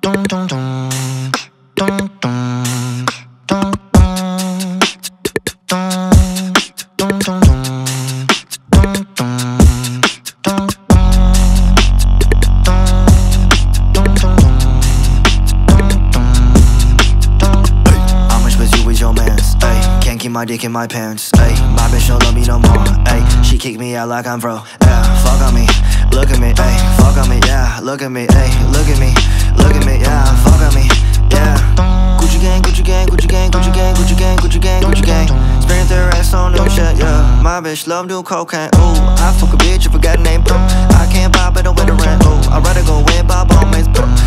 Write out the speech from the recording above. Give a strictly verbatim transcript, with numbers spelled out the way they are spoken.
My dick in my pants, ayy. My bitch don't love me no more, ayy. She kick me out like I'm bro, yeah. Fuck on me, look at me, ayy. Fuck on me, yeah. Look at me, ayy. Look at me, look at me, yeah. Fuck on me, yeah. Gucci gang, Gucci gang, Gucci gang, Gucci gang, Gucci gang, Gucci gang, Gucci gang. Spend their ass on new shit, yeah. My bitch love do cocaine, ooh. I fuck a bitch if I got a name, I can't buy but I win the rent, ooh. I'd rather go win by all mates,